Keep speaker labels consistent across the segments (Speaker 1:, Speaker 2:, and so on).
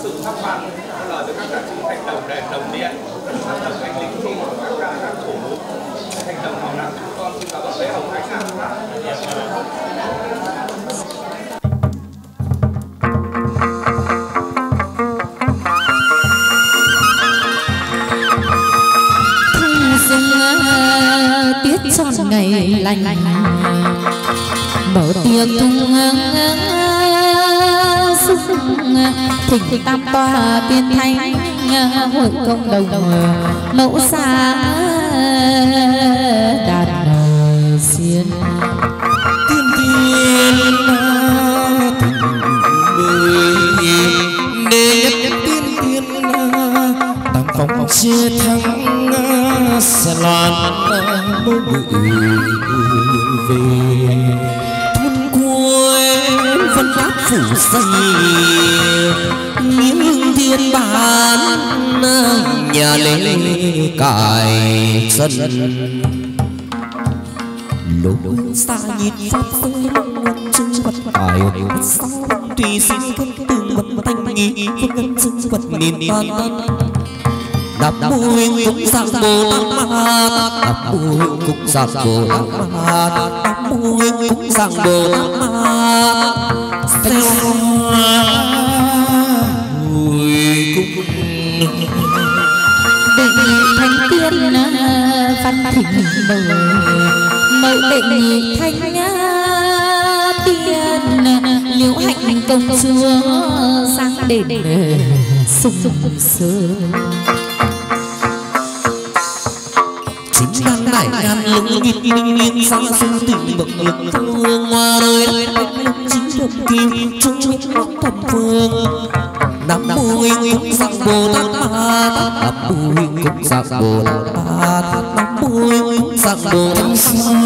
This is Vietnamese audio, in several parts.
Speaker 1: sự thắc mắc lời với các giá trị thanh đồng đèn đồng điện đồng anh linh thi của các thủ thanh đồng màu nắng chúng con xin cảm ơn lễ hồng thánh ạ.
Speaker 2: tiết tròn ngày lành mở tiệc thùng thỉnh tam tòa tiên thánh hội công đồng mẫu xa đàn xiên
Speaker 3: tiên tiên đệ nhất tiên tiên tam phong chia thắng sẽ loan mô bự về thôn quê vân pháp phủ xây những thiên bản nhà lễ cài sân lúc xa nhìn pháp giới ngân chư vật cài sau tùy sinh thân từng vật thanh nghi phương ngân chư vật nghìn toàn tân đắp môi cũng sang bồ tát đắp môi cũng sang bồ tát đắp môi cũng sang bồ tát
Speaker 2: đệ nhị thanh tiên văn thỉnh mời đệ nhị thanh tiên liễu hạnh công chúa sang đền sung sướng
Speaker 3: chính đang đại ngàn lũng nghiêng sang sung tình bậc lực hương hoa đời chính được kim trung thập phương nam mô cũng sang bồ tát nam mô cũng sang bồ tát nam mô cũng sang bồ tát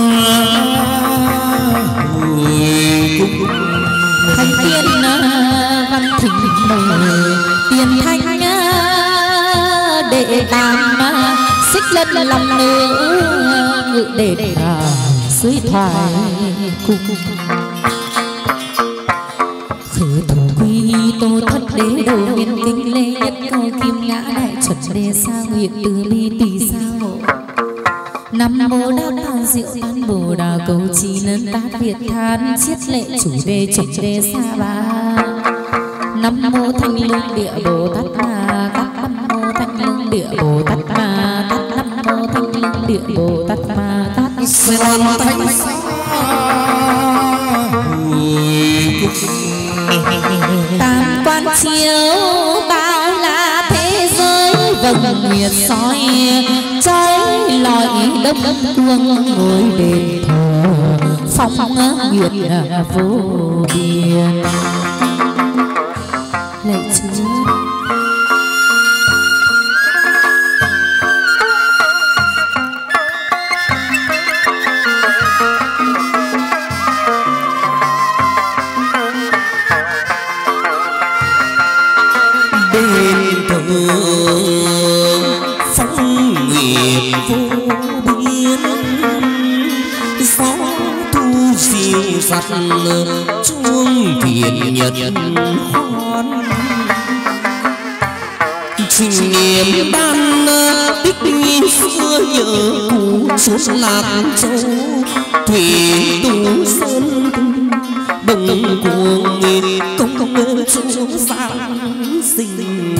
Speaker 2: thanh tiên văn thỉnh mời tiền thanh đệ tam xích lân lòng nữ ngự để dưới thoại cung khứ thủ quy tô thất đế đầu viên kinh lê nhất câu kim ngã đại chuẩn đề sa nguyện từ bi tùy sao nam mô đa đa diệu tan bồ đà cầu trì lớn tát việt than chiết lệ chủ đề chuẩn đề sa ba nam mô thanh lương địa bồ tát ma tát nam mô thanh lương địa bồ tát ma tát nam mô thanh lương địa bồ tát ma tát
Speaker 3: sơn thanh
Speaker 2: tam quan chiếu bao la thế giới vầng nguyệt soi trói lọi đông phương ngồi đền thờ phong nguyệt vô biên lạy Chúa.
Speaker 3: đền thờ phong nguyệt vô biên gió thu siêu sắt chuông thiền nhật hoan trình niệm ban tích xưa nhớ cũ suốt lạc châu thủy tu sơn đồng cuồng công công chúa giáng sinh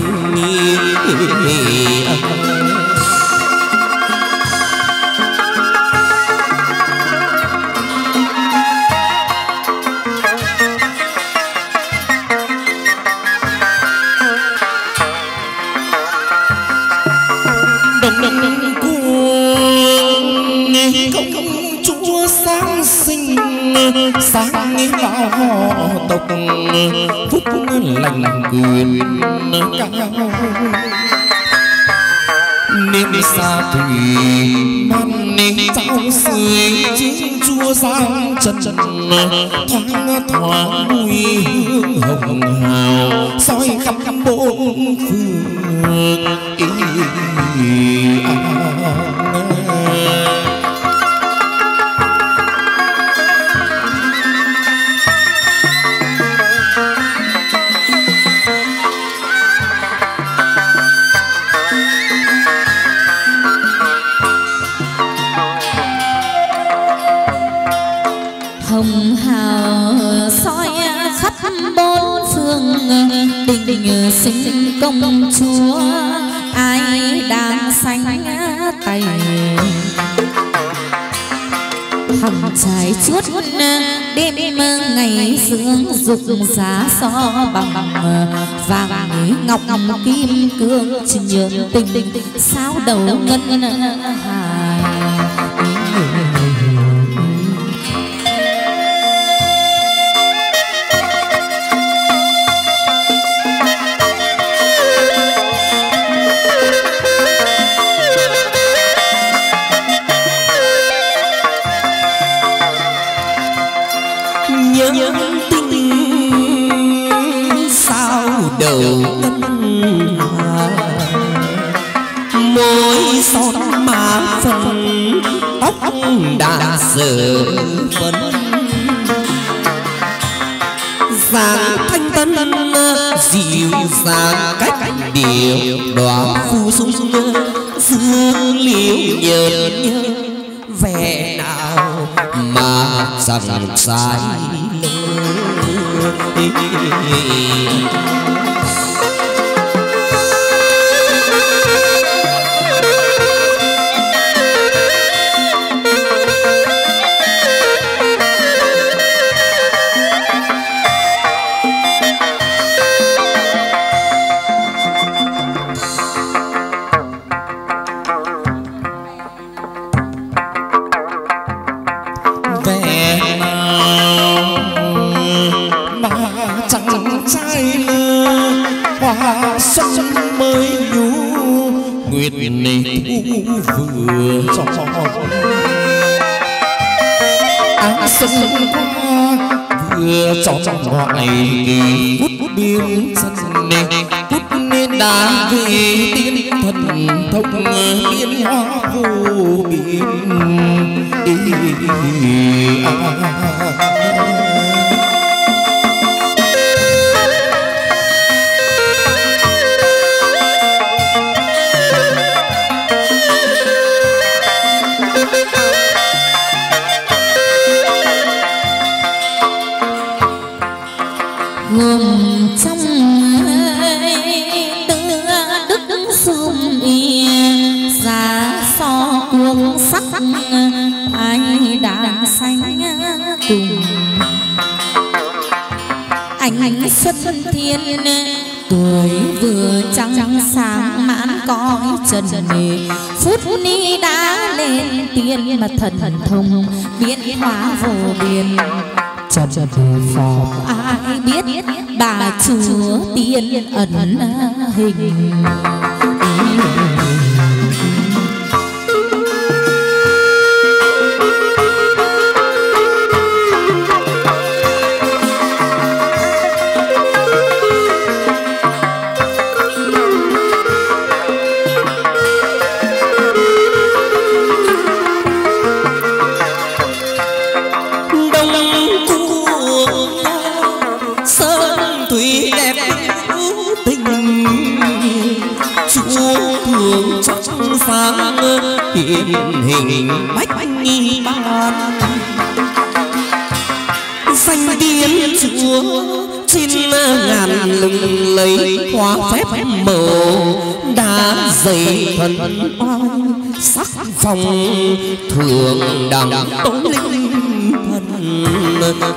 Speaker 3: công chúa sáng sinh sáng lao họ tộc phúc lành quyền cao niệm xa thủy man nên cháu sưởi chính chúa giáng chân thoáng thoáng mùi hương hồng hào soi khắp bốn phương
Speaker 2: công chúa ai đang sánh tay hồng trái chuốt đêm ngày sương dục giá so bằng vàng ngọc kim cương nhường tình sao đầu ngân hài.
Speaker 3: đầu ngân hà môi son má phần tóc đã giờ phấn dáng thanh tân dịu dàng cách điều đóa phu sung dương liễu nhợn nhớ vẻ nào mà rằng sai xuân mới nhú nguyệt này thu vừa ánh xuân qua vừa trong ngoại kỳ cút biên sân này cút nên đã về tiên thần thông biến hóa vô biên.
Speaker 2: gồm trong đức sum yên giá so cuồng sắc ai đã xanh cùng ánh xuân thiên tuổi vừa trăng sáng mãn cõi trần nề phút ni đã lên tiên mà thần thông biến hóa vô biên trần phòng ai biết bà chúa tiên ẩn hình.
Speaker 3: Sáng hiện hình bách nghi ban danh điển chúa trên ngàn lừng lấy hoa phép màu đá dày thần oai sắc phong thường đẳng tối linh thần.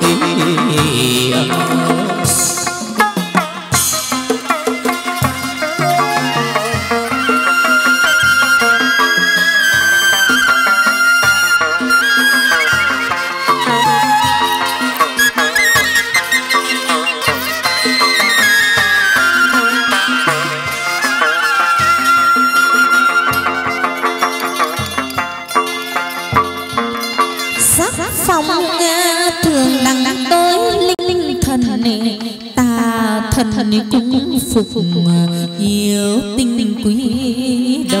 Speaker 2: thường đằng tới linh thần này ta thần cũng phục yêu tinh quý đầu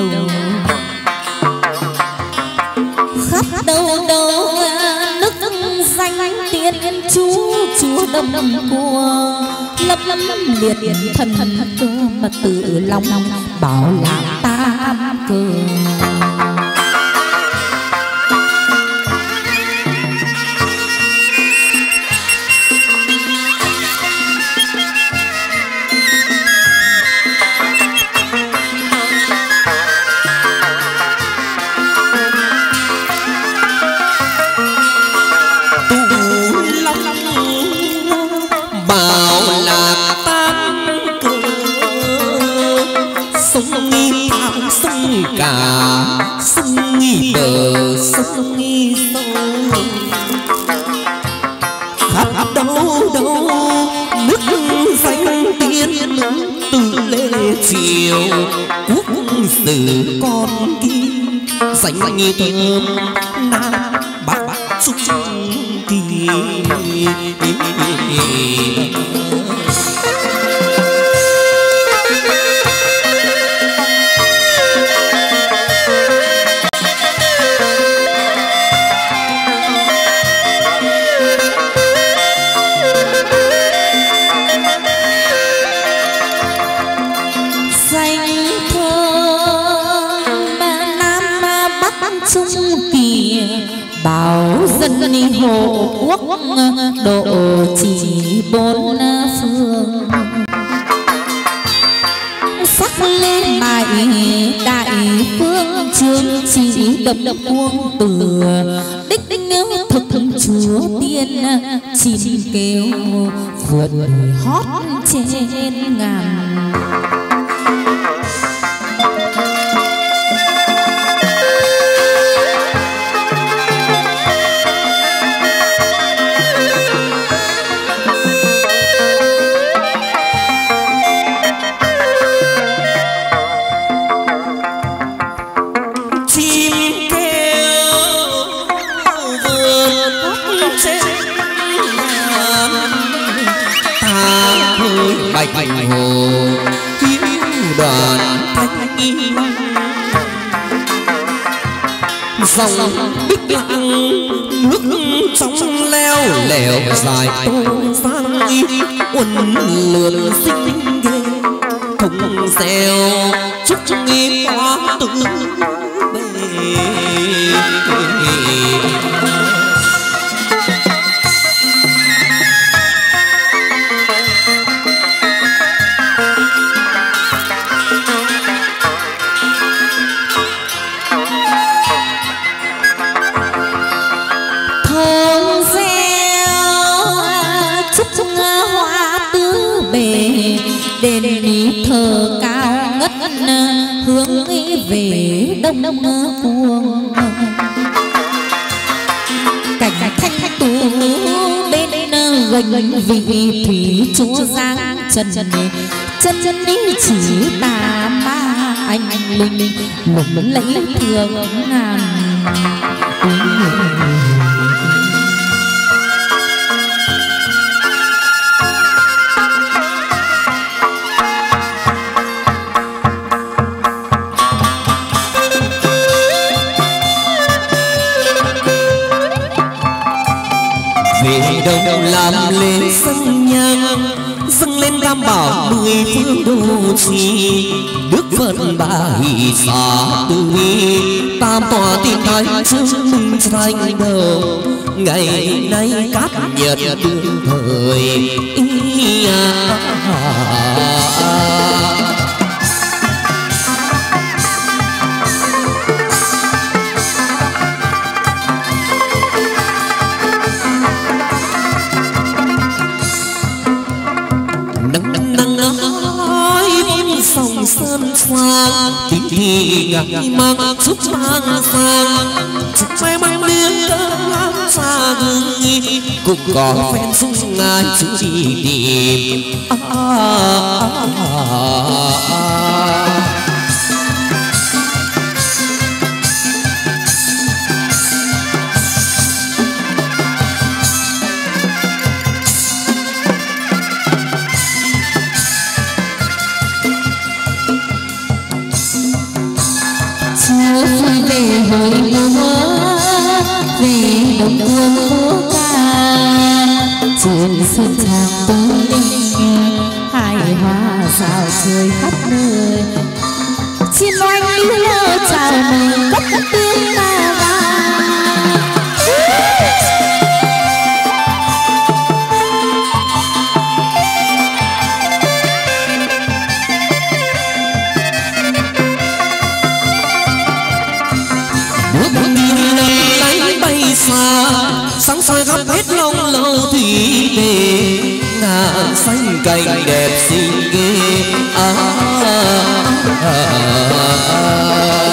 Speaker 2: khắp đâu đâu nức danh tiên chúa đông cua lấp liệt thần cơ mà tự lòng bảo là tam cơ.
Speaker 3: cả sông nghi bờ sông nghi sông khắp đâu đâu nước xanh tiên từ lê chiều quốc sử con kim xanh như thơm nam bắc trung kỳ
Speaker 2: bảo dân đi hộ quốc độ chỉ bốn phương sắc lên bài đại phương chương chỉ độc độc quân từ đích thực chúa tiên chim kêu vượt hót trên ngàn.
Speaker 3: bạch hồ kiếm đoàn thanh dòng bích lặng nước trong leo lẻo dài tô sang uốn lượn xinh ghê thùng xèo chúc nghi quá tự bề.
Speaker 2: Đền đi thờ cao ngất hướng về đông cuồng cảnh thanh tú bên gành vị thủy chúa giang chân đi chỉ tà ma anh linh lùng lấy thường ngàn.
Speaker 3: về đâu làm lên sân nhang dâng lên tam bảo mười phương độ trì đức phật ba hỷ xá từ bi tam tòa tiên thánh chứng minh tranh đầu ngày nay cát nhật đương thời sông sơn xoang thì ngạc mang chút mang sang chút may mang liên cơm xa gừng cũng có phen sung ai chú đi tìm
Speaker 2: về hồi mùa về đồng hương múa ca trên sân tràng tứ linh hài hòa rào trời khắp nơi chim oanh đi lơ chào mừng cất tiếng ca vang.
Speaker 3: Sáng soi khắp hết long lâu thủy về ngàn xanh cành đẹp xinh ghê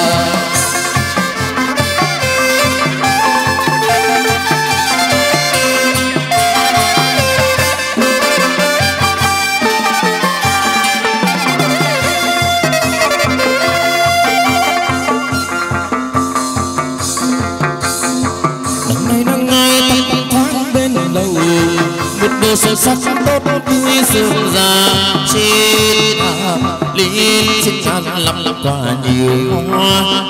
Speaker 3: sắc đốt vui rộn ràng trên lên trên tràn lắm quả nhiều hoa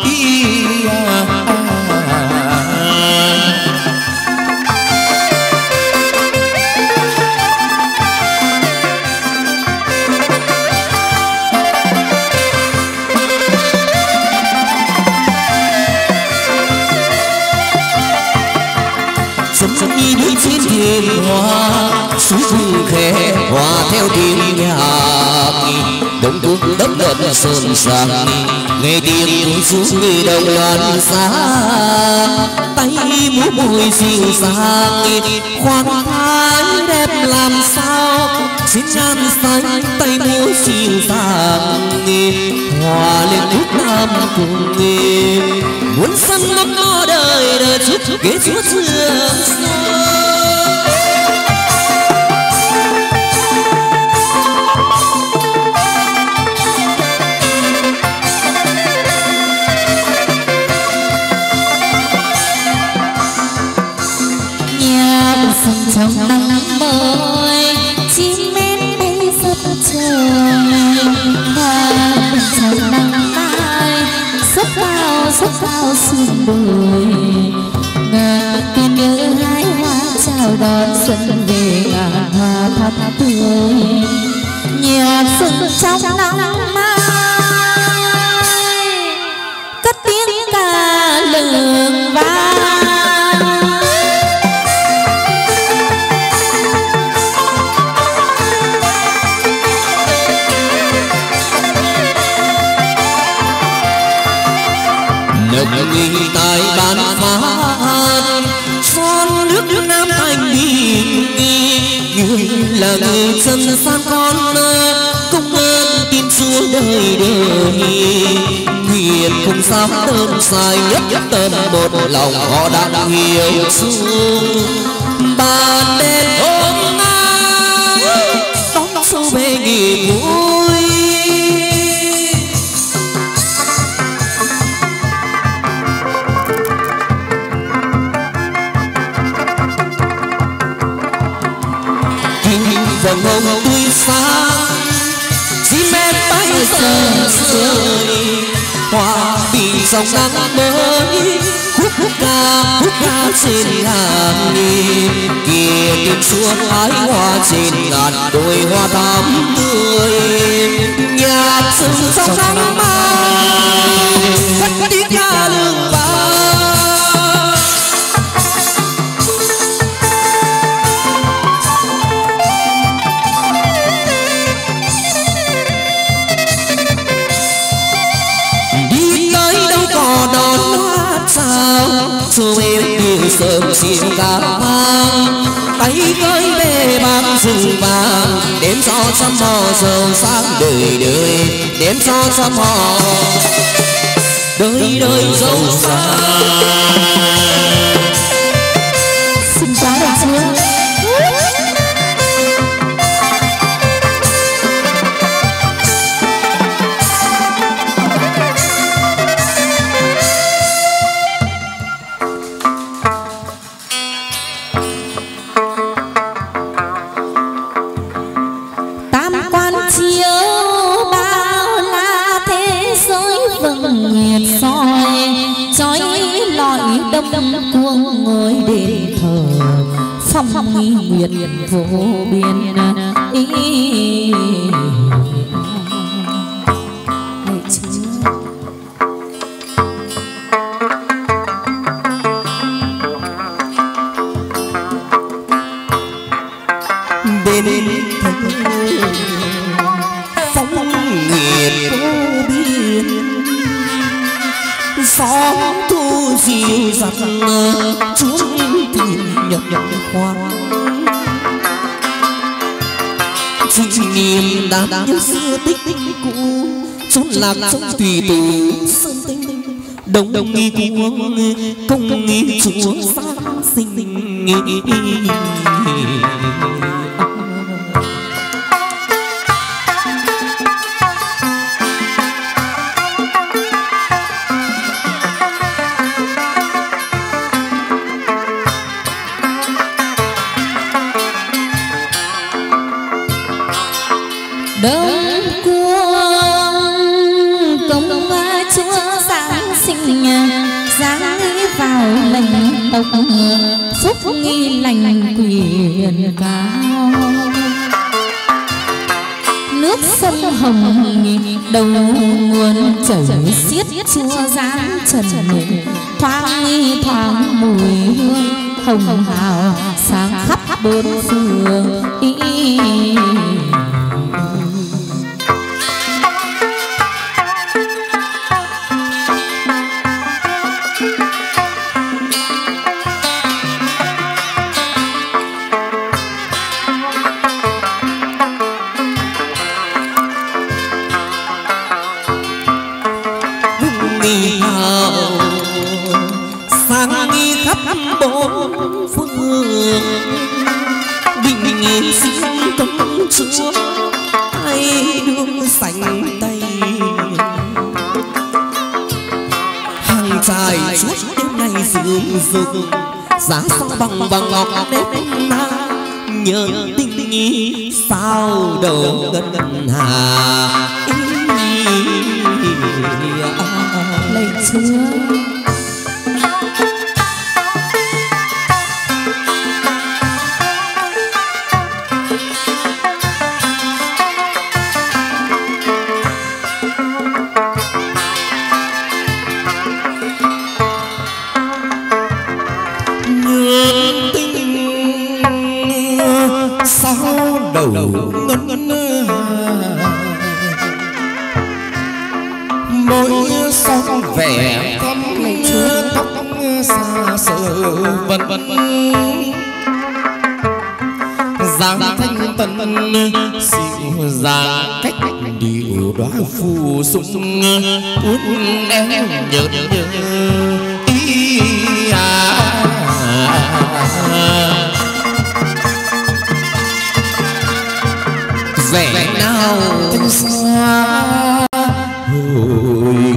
Speaker 3: trên thuyền hoa suối rừng khẽ hòa theo tiếng nhạc đông cung đất đất sơn sang nghe tiếng xuống người đồng loạn xa tay múa môi dịu dàng khoan thái đẹp làm sao xin nhan xanh tay múa dịu dàng hòa lên khúc nam cùng muốn sân ngắm nó đời đời chút ghế chúa xưa
Speaker 2: trong nắng mới chim én bay rất trời hoa trong nắng mai rất cao sương đồi ngàn tin nhớ hái hoa chào đón xuân về ngàn hoa thắm tươi nhạc xuân trong nắng mai cất tiếng ca lường vang.
Speaker 3: người tại bàn phát son nước Nam Thành người là người dân san con công ơn tin Chúa đời đời nguyện không dám đơn sai nhất tâm một lòng họ đang hiểu xuống bàn đêm hôm nay đón sâu về nghỉ vui. Vầng hồng tươi sáng chim én bay sờ sơi hoa bị dòng nắng mới khúc ca trên hàng kia tiếng xuân hái hoa trên ngàn đôi hoa thắm tươi nhạc xuân trong nắng mai cất tiếng ca lương vang. Cho em yêu sớm xin ca vang tay với bê bám rừng vàng đêm gió trăm mò dầu sáng đời đời đêm gió trăm mò đời đời dấu sáng.
Speaker 2: Xin chào đại dương đông cuồng ngồi đền thờ phong nghi nguyện vô biên ý
Speaker 3: bên phong nguyện vô biên gió thu dịu dàng chúng tìm nhập khoan chỉ niềm đã nhớ xưa tích cũ chốn lạc trong tùy tù sơn tinh đồng nghi cuống công nghi chúa sáng sinh
Speaker 2: nghi lành quyền cao. Nước sông Hồng đầu nguồn chảy xiết chưa dám trần, thoáng thoáng mùi hương hồng hào sáng khắp bốn phương.
Speaker 3: bốn phương bình yên xin công chúa ai đương sành tay hàng trai suốt đêm nay sương sương giá sao bằng ngọc đêm na nhớ tình ý sao đầu ngân hà
Speaker 2: lạy chúa.
Speaker 3: mỗi sóng vẻ thắm tóc xa xơ vân vân dáng thanh tân dịu dàng cách điệu đóa phù sung uốn em nhớ ý vẻ nào thân xa hồi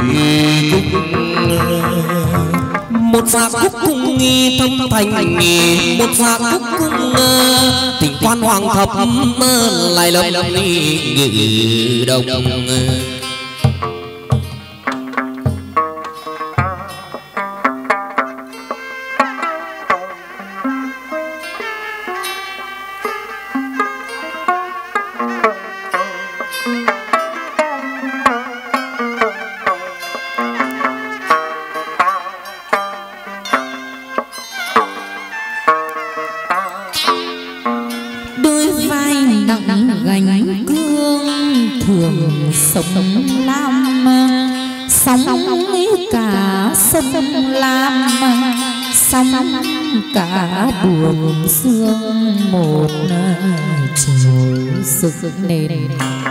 Speaker 3: một giạc khúc cung nghi thâm thành một giạc khúc cung tình quan hoàng thập lại lầm ngự đồng
Speaker 2: sông Lam sóng cả sông Lam sóng cả buồn sương một chiều sức nền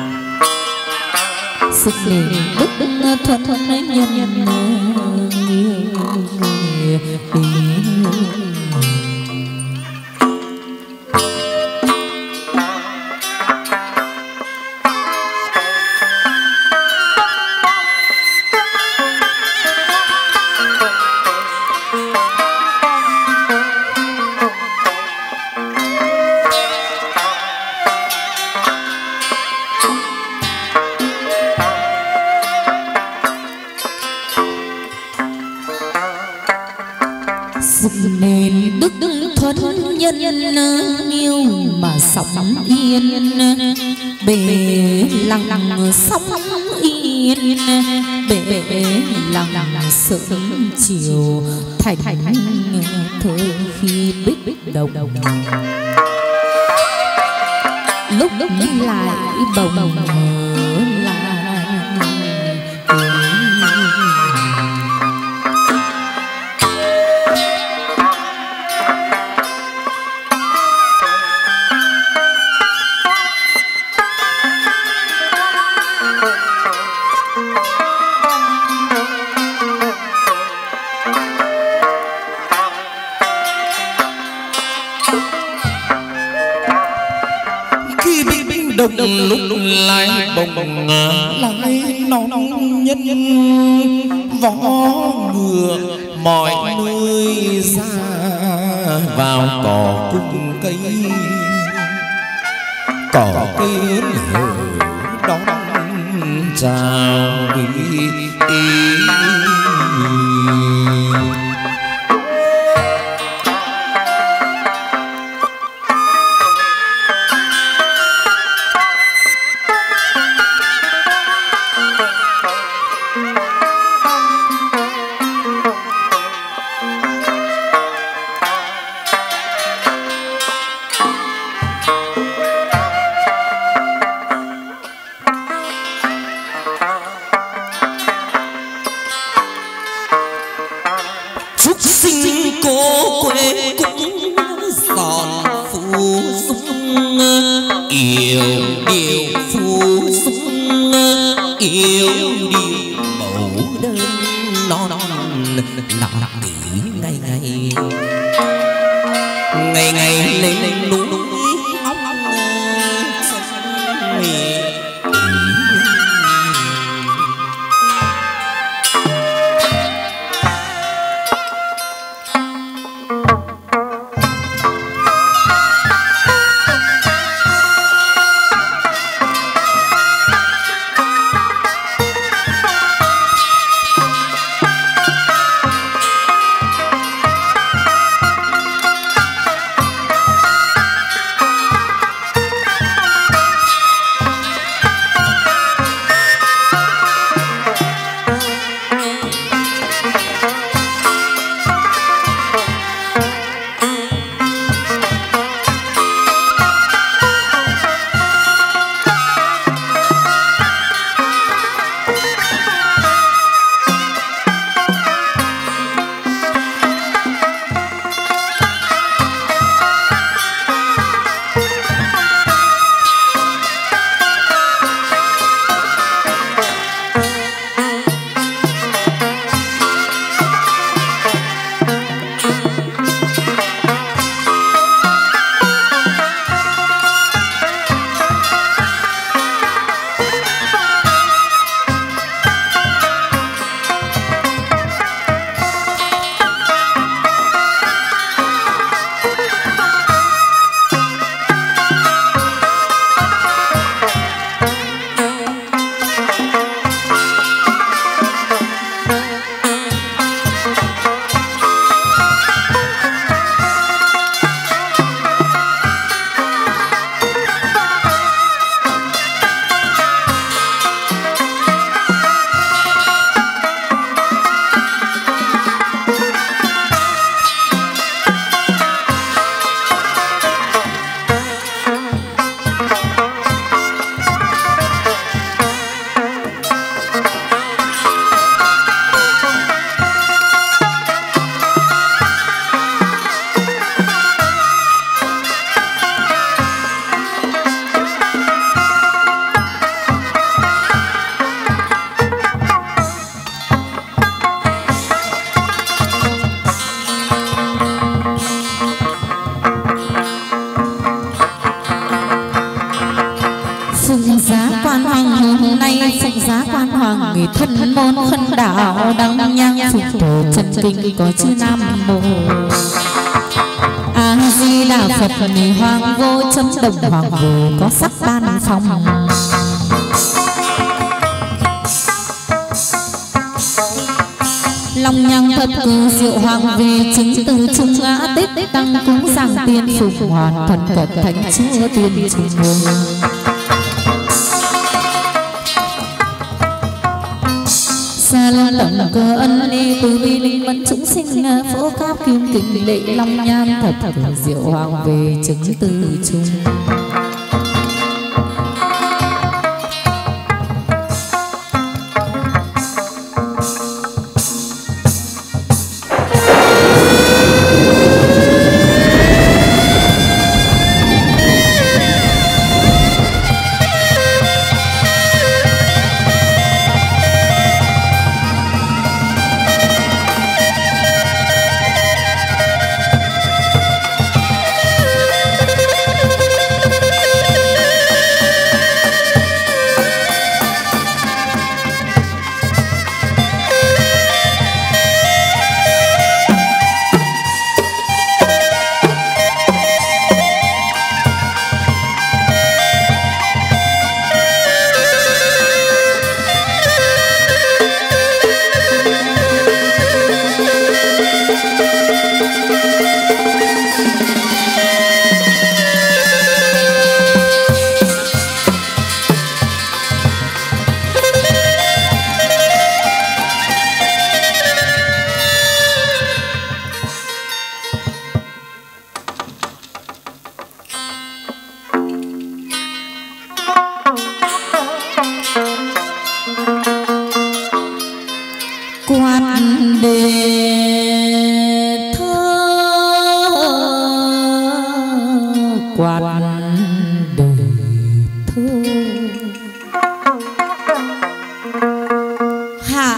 Speaker 2: đức thuận nhân nên đức thuần nhân yêu mà sóng yên bể lặng sóng yên bể lặng sớm chiều thành thơ khi bích đồng lúc lại bồng
Speaker 3: đồng lúc lại bồng lại nóng nhân vó ngựa mọi nơi ra vào cỏ cung cây hở đón chào sinh cô quê cũng giòn phù dung yêu điều phù dung yêu điều mẫu đơn non nặng kỹ ngày ngày ngày ngày lên núi óc sông
Speaker 2: người thân môn khân đạo đăng nhang phục tổ chân kinh có chữ Nam Mô A Di Đà Phật. Người hoàng vô chấm đồng hoàng vô có sắc ban phong, long nhang thập cử diệu hoàng về chứng từ trung ngã tích tăng cúng giảng tiên phục hoàn thần cật thánh chúa tiên trung hương. Xa lên tổng cơ ân ni từ bi linh mẫn chúng sinh phổ pháp kim kính lệ long nhang thập cử diệu hoàng về chứng từ trung. Quan đề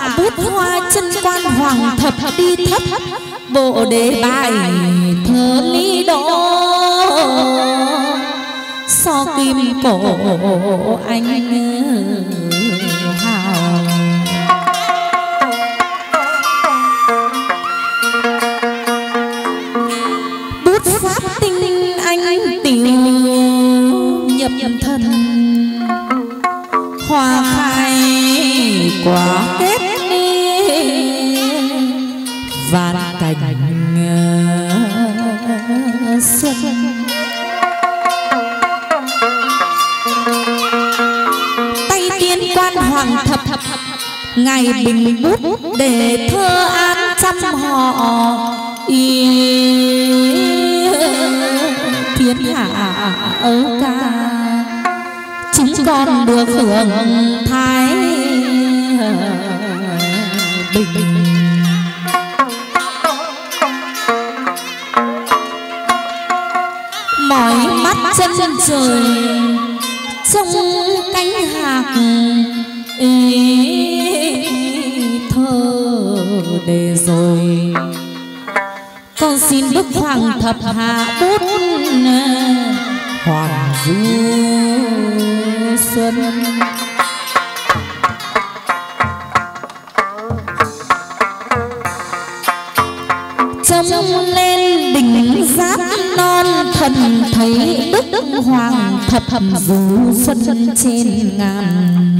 Speaker 2: hạ bút hoa chân quan hoàng thập đi thấp bộ đề bài thơ lý đỗ so kim cổ anh hào bút pháp tinh anh tiểu nhập thần hoa khai quả kết vạn cảnh xuân tay tiên quan hoàng thập ngày bình bút để thơ an trăm họ thiên hạ ở ca chúng con được hưởng thái bình mỏi mắt chân trời trong cánh hạc thơ để rồi con xin đức hoàng thập hạ bút hoàng du xuân trông lên đỉnh giáp non thần thấy đức hoàng thập du xuân trên ngàn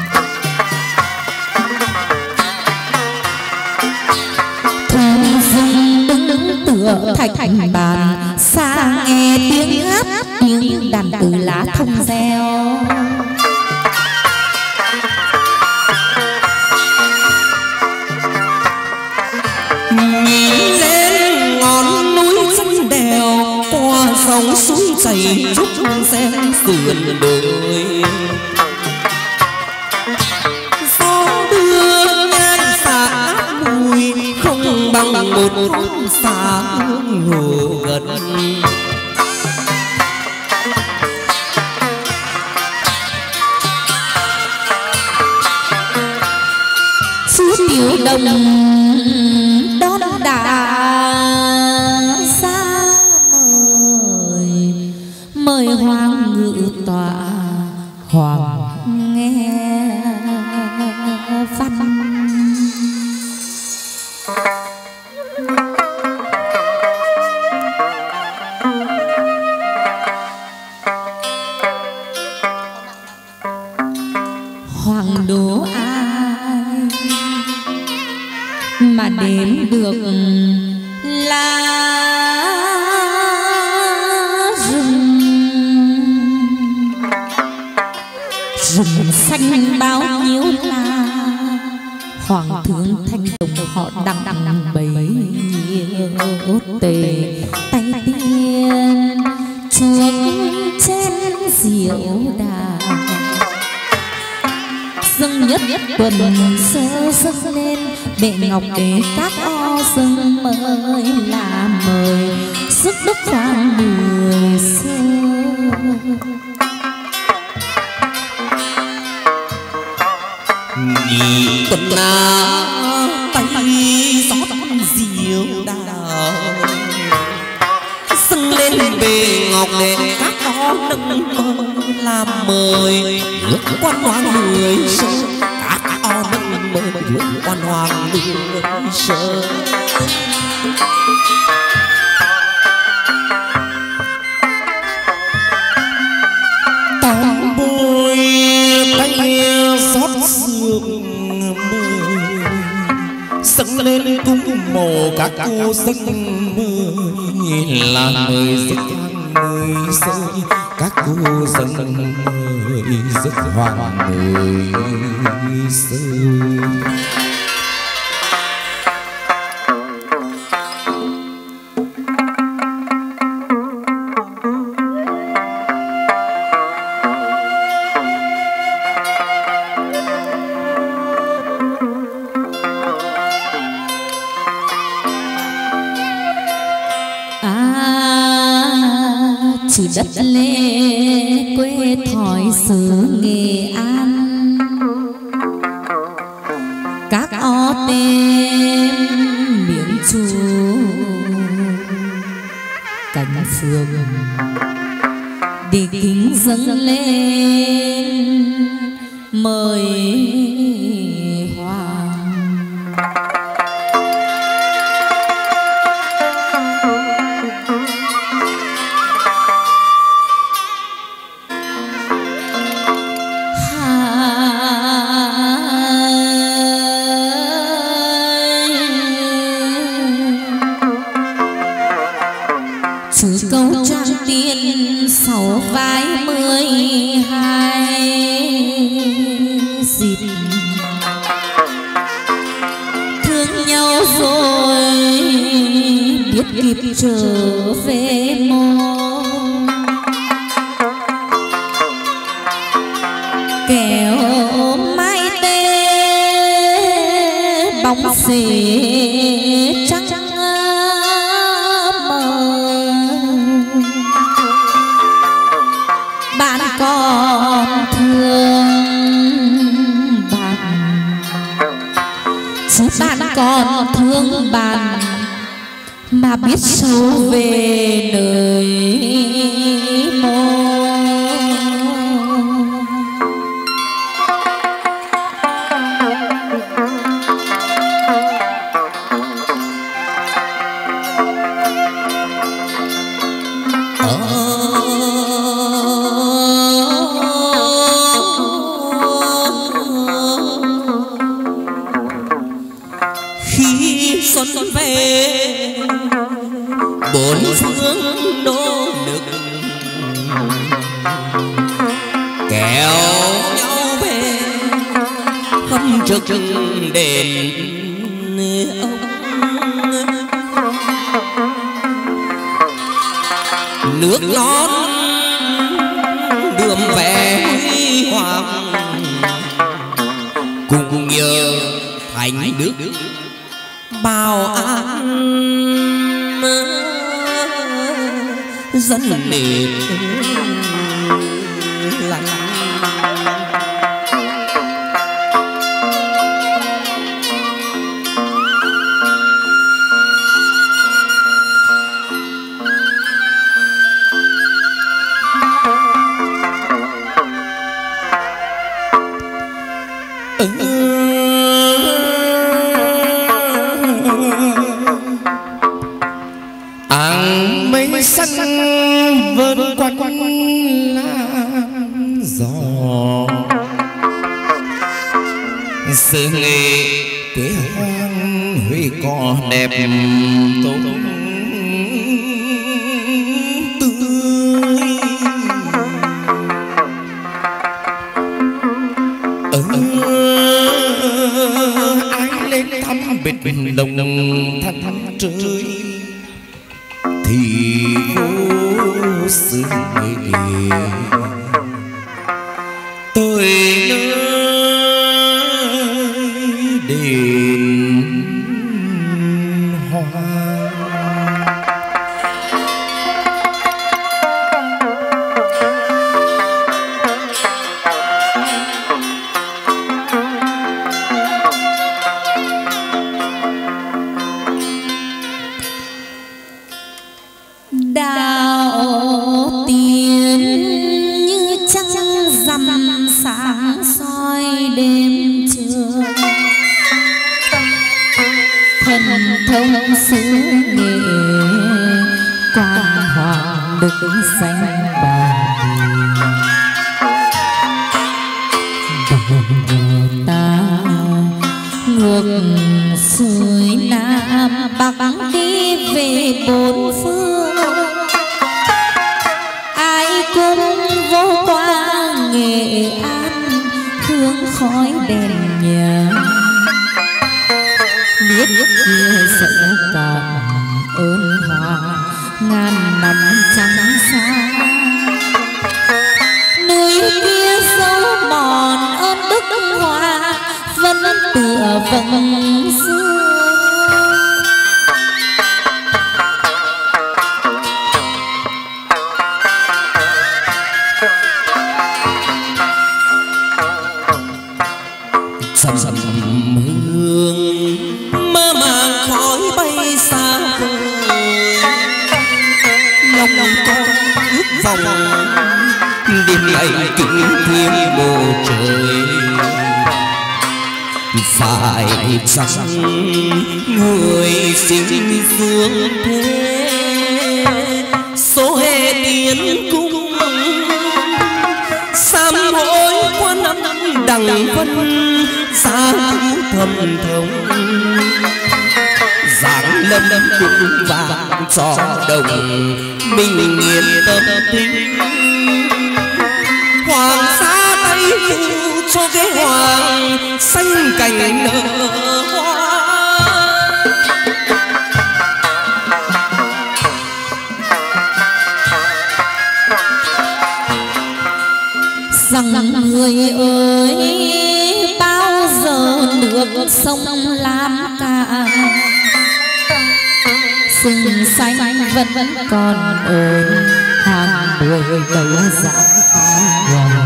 Speaker 2: thơm rừng đứng tựa thạch thành bàn xa nghe tiếng hát tiếng đàn từ lá thông reo
Speaker 3: nhìn lên ngọn núi chân đèo qua sông suối chảy trúc sen sườn đồi gió đưa ngang xả mùi không bằng một khóm xa hương hồ gần
Speaker 2: tiểu đồng đón đã xa mời hoàng ngự tọa hoàng nghe văn hoàng đố ai mà đếm được lá rừng xanh bao nhiêu la hoàng thượng thanh tùng họ đặng bấy tề tay tiên chuông chén rượu đà dâng nhất tuần sơ dâng lên bệ ngọc để các o dâng mời là mời sức đức hoàng mười xưa
Speaker 3: nhị tuần na tay gió rượu đà dâng lên bệ ngọc để các o nâng mời làm mời nước quan hoàng mười sơ các o nâng mời nước quan hoàng mười sơ tam bôi tay xót sương mời dâng lên cung mồ các cô dâng mời là mời rất mời rơi các cô dâng mời rất hoàng mời rơi
Speaker 2: chữ đất lệ quê thỏi xứ Nghệ An các tên miếng chu cánh phượng đi kính dâng lên mời hoàng. Chữ câu trang tiên sáu vai 12 dịp thương nhau rồi biết kịp trở về mô kẻo mai tê bóng xế trắng còn thương bạn chứ bạn còn thương bạn mà biết sâu về nơi mô.
Speaker 3: Xuân về bốn phương nô nức kéo nhau về hâm trực đền ông nước non đượm vẻ huy hoàng cùng nhờ thành đức bao an dân nền lành. Áng mây xanh vơn quanh lan gió sương nghệ quê hoang Huế có đẹp tươi ai lên thăm biệt đồng thân trời thì vô sự tôi nơi đền hoa.
Speaker 2: Đạo tiên như trăng rằm sáng soi đêm trường thần thông sứ nghệ quan hoàng đức danh bà ta ngược xuôi nam bắc đi về bốn phương ai cũng vô qua Nghệ An hương khói đèn nhà biết kia sẽ còn ơn hòa ngàn năm trắng xa núi kia dấu mòn ơn đức hòa vẫn tựa vầng xưa.
Speaker 3: Sầm sầm hương mơ màng khói bay xa vời lòng con ước vọng đêm nay kính thiên bầu trời phải chăng người sinh dương thế số hệ tiến cung sám hối qua năm đằng vân xa thầm thống giáng lâm cung vàng cho đồng mình yên tâm tính hoàng sa tay phụ cho cái hoàng xanh cành nở hoa
Speaker 2: rằng người ơi bao giờ nước sông Lam cả sừng xanh vẫn còn ổn hàng đuổi đầu dáng phá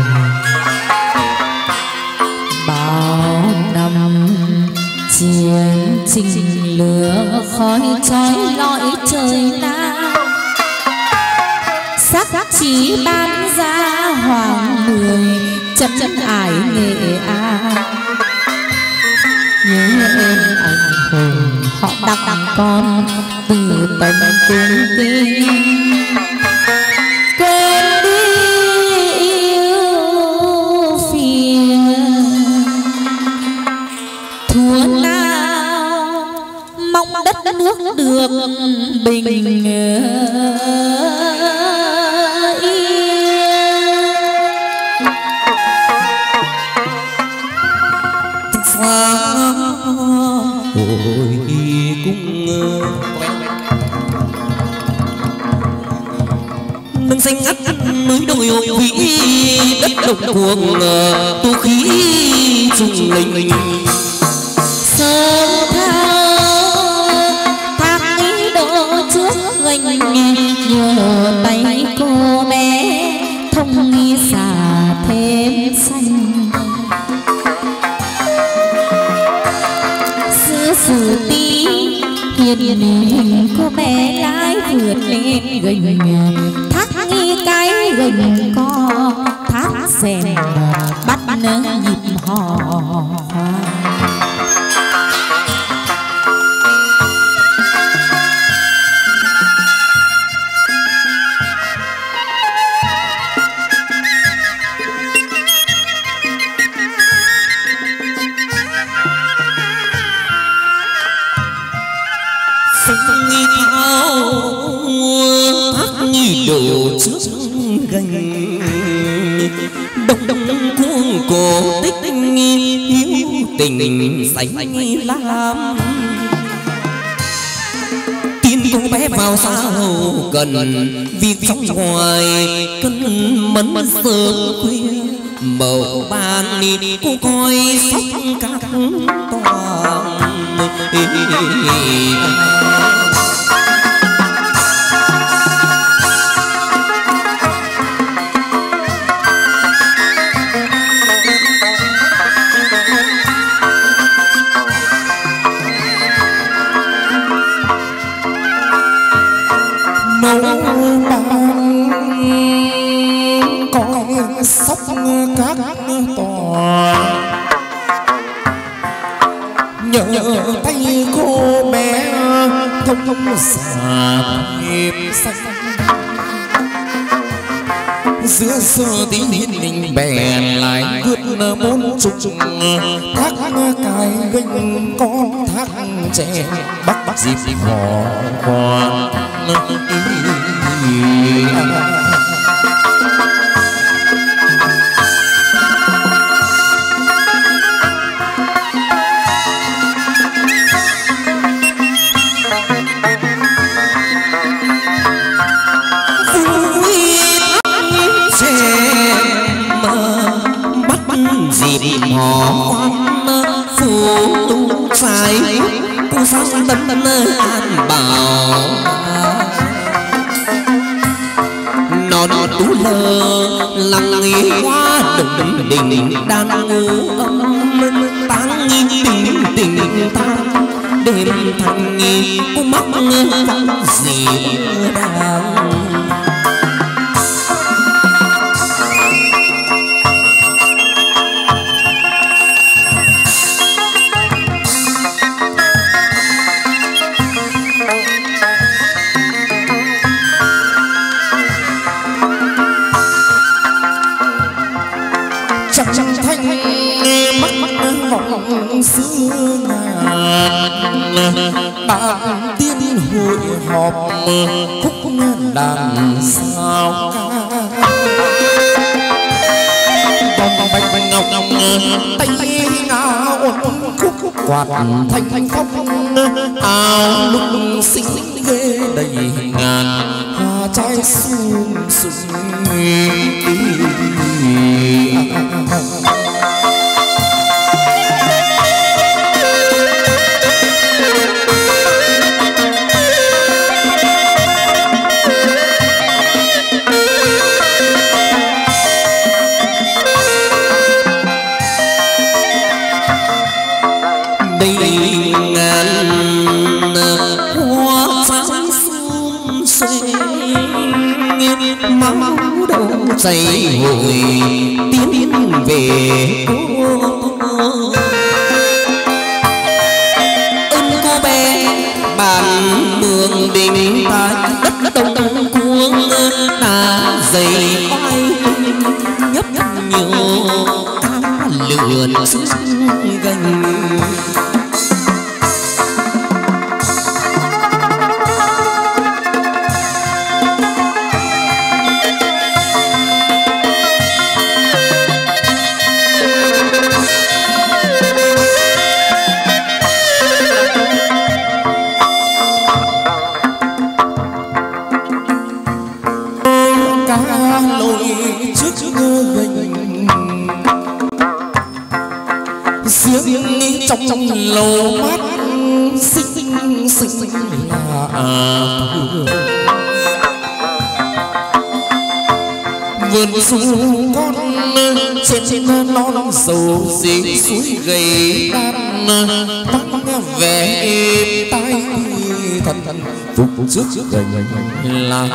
Speaker 2: bao năm chiến trình lửa khói trói lọi trời nam sắc chỉ ban ra hoàng mười chân ải nghệ an nhớ ơn anh hùng họ đặt con từ tận cung kinh quên đi yêu phiền thua nào mong đất nước được bình yên
Speaker 3: hồi cung nâng xanh ngắt núi đồi vĩ đất đồng cuồng tu khí trung linh
Speaker 2: sớm thao thác ý độ trước gành nhờ tay cô bé thông nghi xả thêm xanh sử tí hiền hình cô bé lái vượt lên gành thác nghi cái gành co thác rèn bắt nâng nhịp hò
Speaker 3: đồ trước gành đông đông cuồng cổ tích hiếu tình sánh lam tin cô bé vào sao cần việc trong ngoài cân mẫn sớm khuya màu ban cô coi sóc các toàn
Speaker 4: sóc các tòa nhờ tay cô bé thông xà hiệp xanh giữa xưa tí đình bè lại vượt bốn chục thác cài ganh con thác trẻ bắt dịp hò hoa
Speaker 3: dịp hò phủ tu sai cô sang tâm an bảo nó tú lơ lặng nghĩ qua đồng đình đàn ngô âm tán nghi nghi cũng mắc phong gì đang xưa ngàn bạn tiên hội họp khúc đàn sao vòng bạch ngọc tay ngã ôn khúc quạt thanh phong áo lúc xinh ghê đầy ngàn hoa trái sum sum say hội tiến về ơn cô bé bàn mường đình ta đất đông cuống ta dày oai nhấp nhiều ta lượn gành trong lầu mắt xinh xinh là vườn su con trên non dầu dĩ suối gầy đan vắng vẻ êm tai thần phục trước là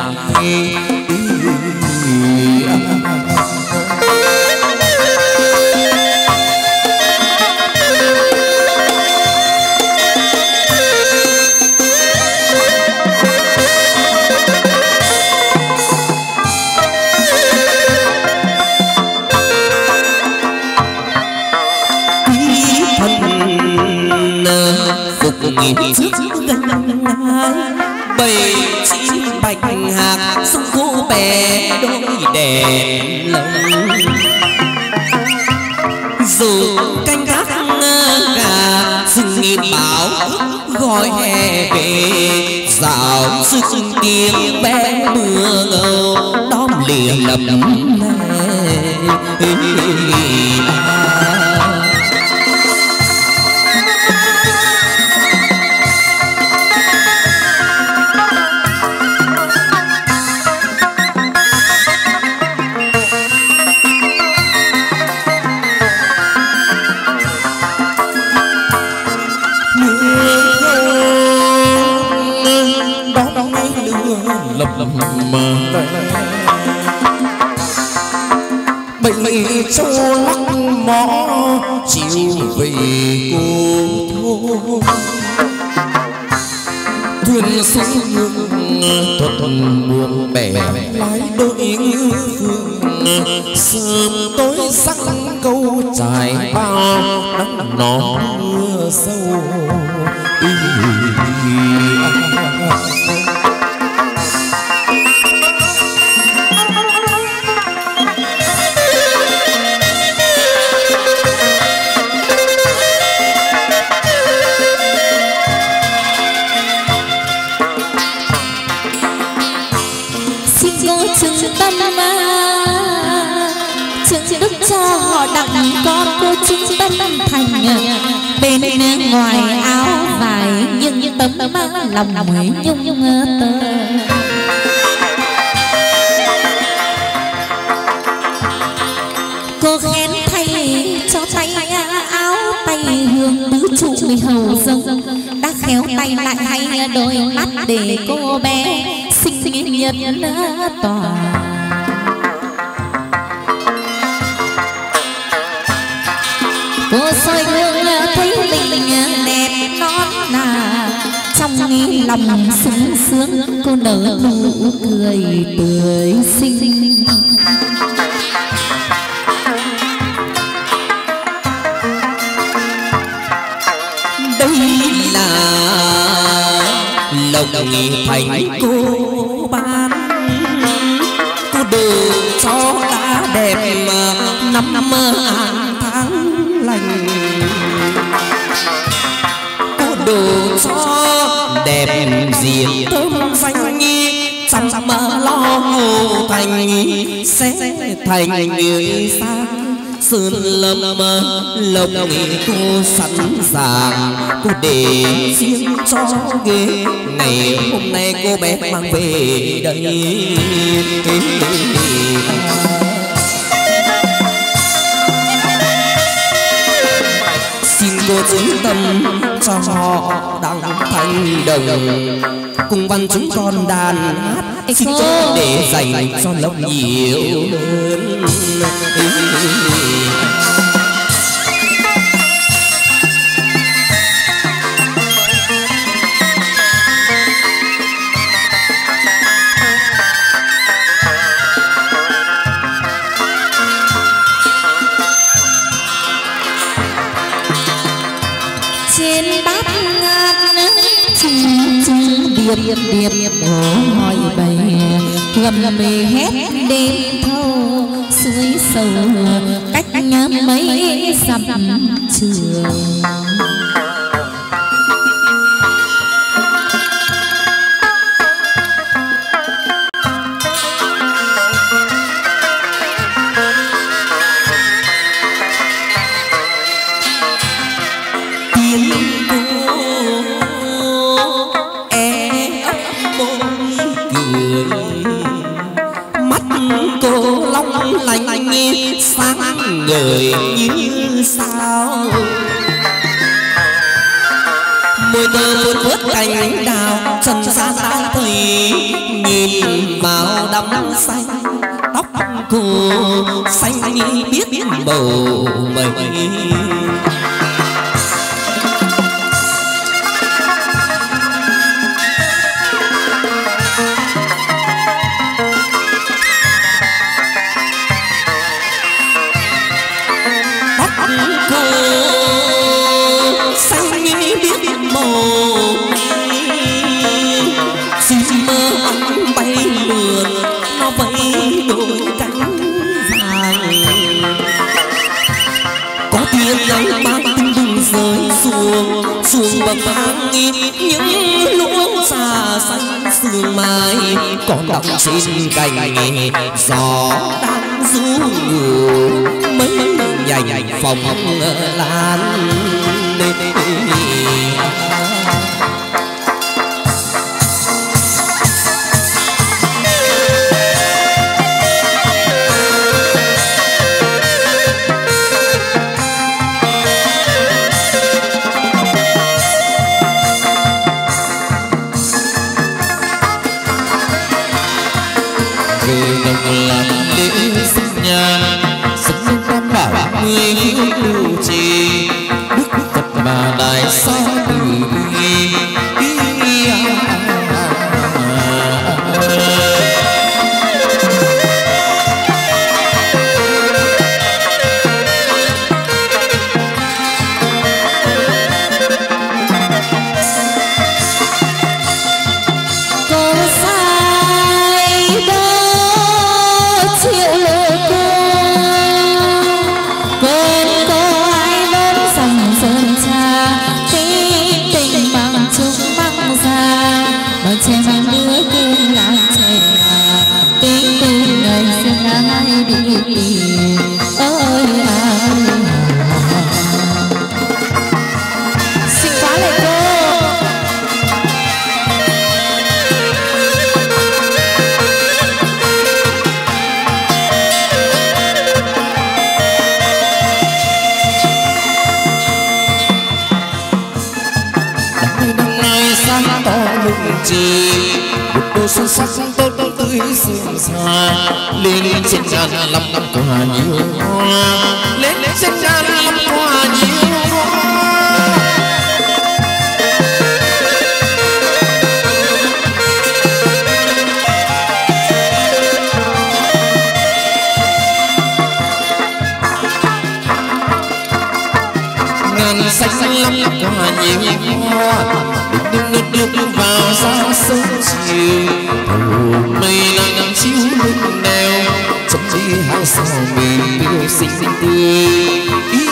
Speaker 3: trước gần bầy chim bạch hạc sông cô bé đôi đèn lồng dù canh gác gà rừng nghìn báo gọi hè về dạo sức tiếng bé mưa ngâu đóm lìa lầm bầy châu lắc mõ chiều về cô thôn thuyền xuống ngược thuận buồn bè lái đôi phương sớm tối sắc câu trải bao nắng nó mưa sâu
Speaker 2: con cô chứng tâm thành bên ngoài áo vải nhưng tấm lòng mới nhung tơ cô khen thay cho tay áo tay hương tứ trụ hầu dâng đã sắc khéo tay lại hay đôi mắt để cô bé xinh nhật tỏa. Cô soi gương thấy mình đẹp non nà, trong lòng sung sướng cô nở nụ cười tươi xinh.
Speaker 3: Đây là lộc thành cô ban, cô đồ cho đã đẹp năm an tháng lành, cô đồ cho đẹp diện thơm danh chăm lo ngô thành sẽ thành người sang sơn lâm lộc cô sẵn sàng, cô để riêng cho ghế ngày hôm nay cô bé mang về đây. Xin cô chú tâm cho họ đang thành đồng, cùng văn chúng con đàn hát xin cho để dành cho lộc nhiều hơn.
Speaker 2: Trên bát ngát chung điệp điệp hỏi bày gầm hét đêm thâu suối sầu cách mấy dặm trường.
Speaker 3: Sáng ngời như sao, mùi thơ cuốn vớt cành đào trần gian đã thấy, nhìn vào đắm xanh tóc cô xanh biết bầu mây. Xuồng bậc thang những luống xa xanh sương mai còn đọng trên cành, gió đang ru ngủ mấy nhành phòng lan.
Speaker 2: Hãy subscribe
Speaker 4: hương trì một đôi xuân sắc tốt tươi sương xa lên trên ngàn năm quả nhiều hoa lên trên ngàn năm quả nhiều hoa ngàn xanh lắm quả nhiều hoa đứng vào ra sớm chiều mây nắng chiếu lưng đèo chấm đi hai sao mình yêu xinh tươi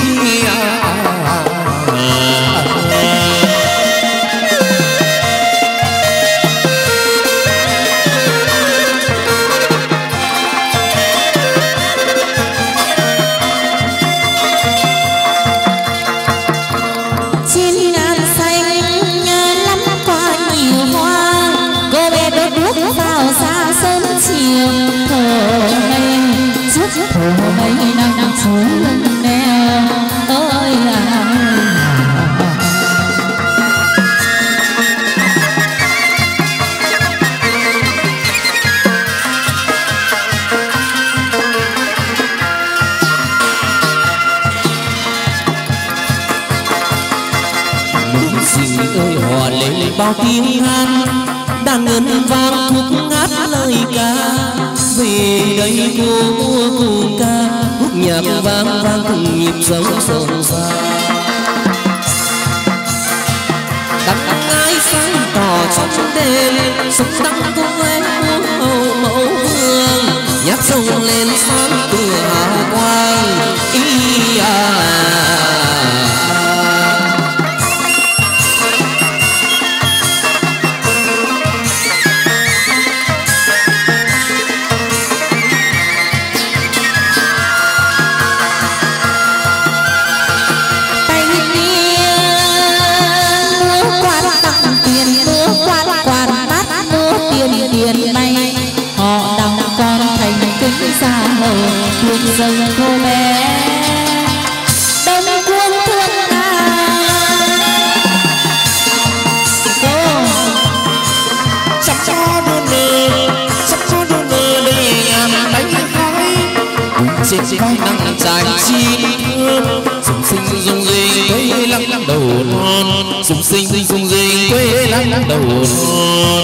Speaker 2: mây nắng chiếu lưng đèo ơi
Speaker 3: núi rừng ơi hòa lên bao tiếng hát đàn ngân vang khúc hát lời ca về đây cô mua cùng ca khúc nhạc vang vang cùng nhịp sống rộn ràng đắng ai sáng tỏ trong đêm sống đắng cùng em muôn hậu mẫu hương nhạc rồng lên sáng từ hào quang
Speaker 2: tiền bay họ đào con thành kính xa hầu thương dâng cô bé đông quân thương
Speaker 4: sắp cho đôi nơ để em đánh khói trên vai nắng dài chi thương sung sinh rung rinh quê lắm đầu non sung sinh rung rinh quê lắm đầu non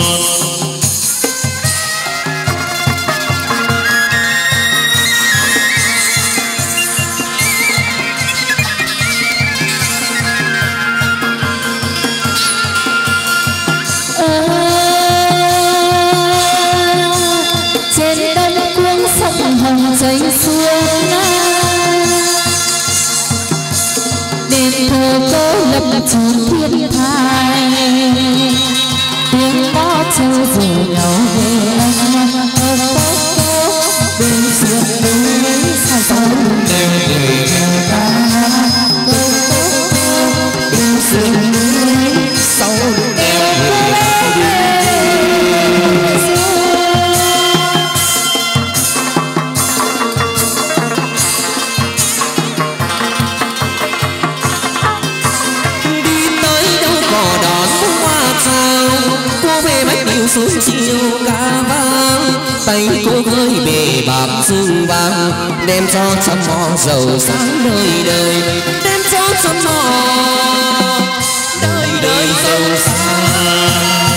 Speaker 2: giấy xuông đền thờ cô lập trường thiên thai tiếng bó châu rủ nhau về bên xuyên núi xa xôi đều người ta bên xuyên núi sau đều người xuống chiều ca vang tay cô gơi bề bạc dương vàng đem cho trăm mò dầu sáng đời đời đem cho trăm mò đời đời dầu sáng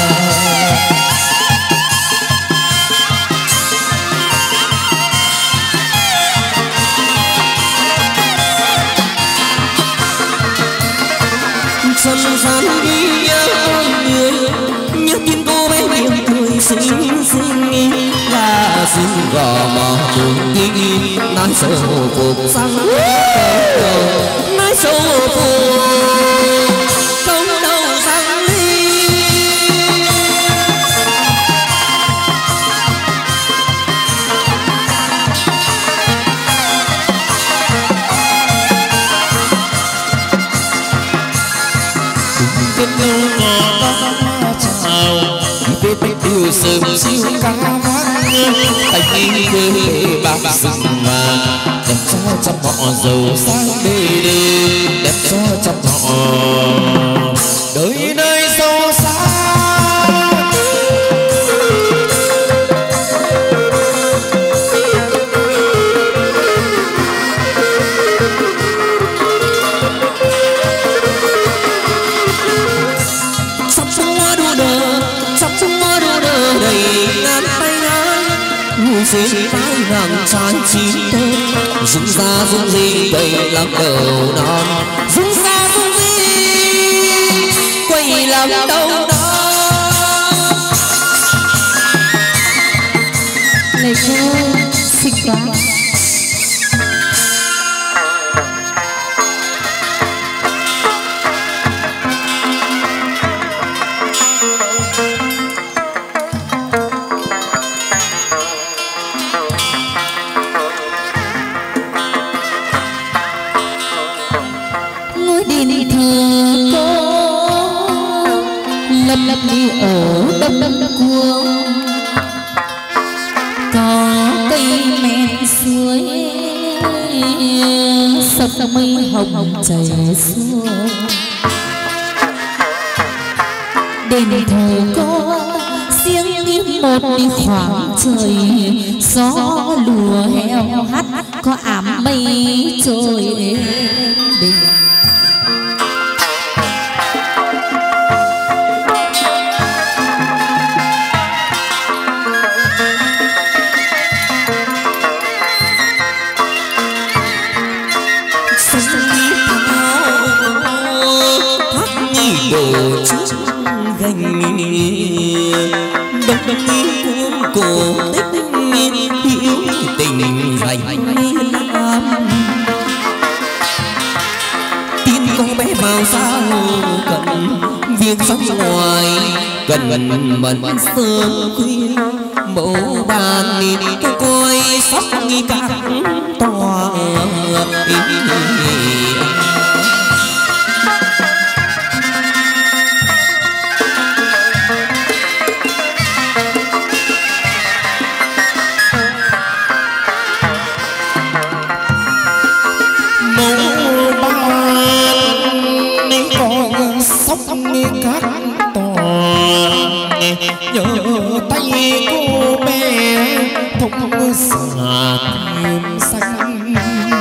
Speaker 2: xuân gian đi nhớ người nhớ tin cô bé yêu cười xinh xinh là xinh gò mò cùng đi nói sâu phục sang nói sâu phục không đâu sang ly kết lâu ngọt chào về bên yêu sớm siêu ca vang tay đi quê bạc rừng mà đẹp cho trăm họ giàu sang đời đời đẹp cho trăm họ đời nơi sâu xa
Speaker 3: xuyên mái nàng trai chín thơm dung ra dung gì quay làm đầu non dung ra dung gì quay làm đầu non
Speaker 2: lời thơ xinh quá. Lấp đi ở đông đông cuồng có cây men suối sập mây hồng chảy xuống đền thờ có riêng im một đi khoảng trời gió lùa heo hắt có ảm mây trôi đền
Speaker 3: đông cuốn cổ tích hiếu tình dành lam tin con bé vào sao cần việc sống ngoài cần mần sớm khuya mẫu bàn cái coi sóc các tòa các tòa nhớ tay cô bé thông xà kim xanh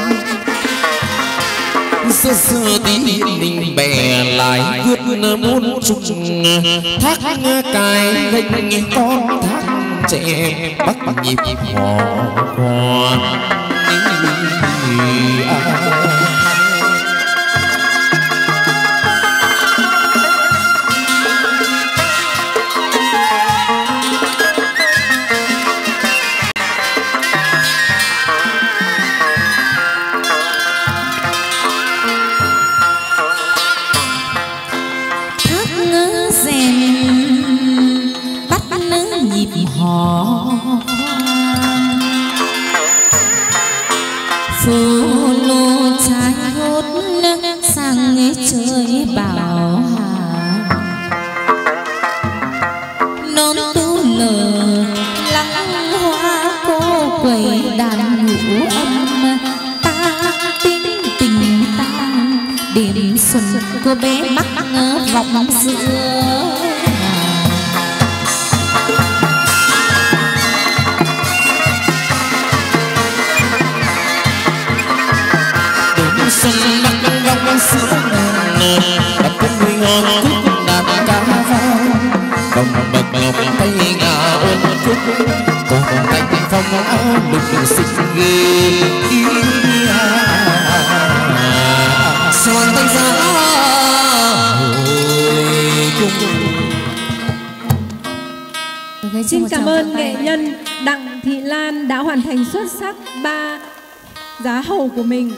Speaker 3: sơ sơ tí đình bè lại quyết muốn chung thác cài gánh con thác trẻ bắt nhịp hò hoa
Speaker 2: phố lô trái hốt sang nghe chơi bảo hà nón tu lờ lăng hoa cô quầy đàn ngũ âm ta tính tình tang đêm xuân cô bé mắc vòng giữa
Speaker 3: xuân bắc vòng sữa ngàn đặt quân huy ngon cúc đàn cá vang đồng bậc ngọc tay ngà ôn cúc còn tay phong áo lục xinh ghê xoan tay ra hồi cung.
Speaker 5: Xin cảm ơn nghệ nhân Đặng Thị Lan đã hoàn thành xuất sắc 3 giá hầu của mình.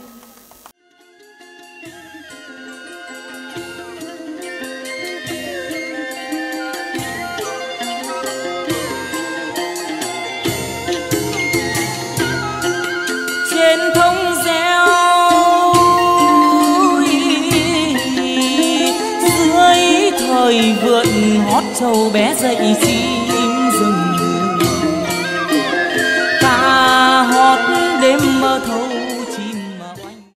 Speaker 6: Trên thông reo dưới thời vượn hót trâu bé dậy chi